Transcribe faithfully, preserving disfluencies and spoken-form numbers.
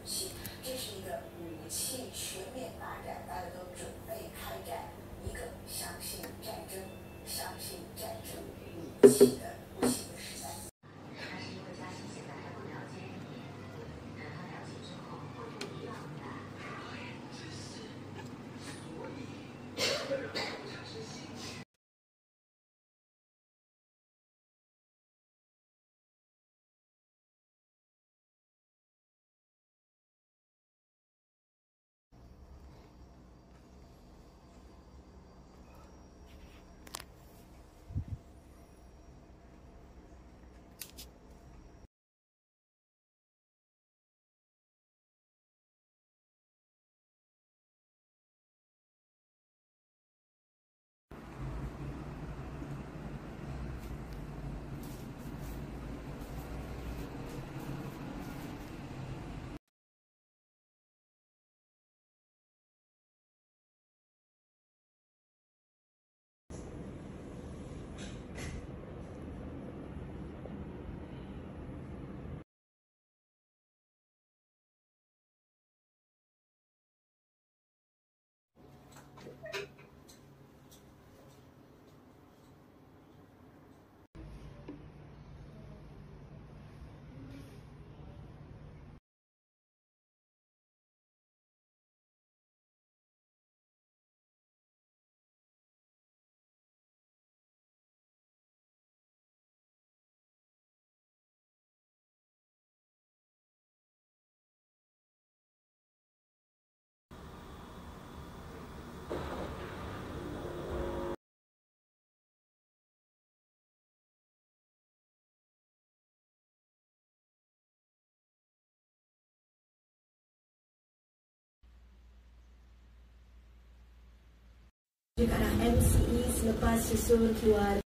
器，这是一个武器全面发展，大家都准备开展一个相信战争、相信战争武器的武器的时代。 那是因为嘉欣现在还不了解你，等他了解之后会不一样的。所以，让我产生兴趣。 Dekat M C E selepas susul keluar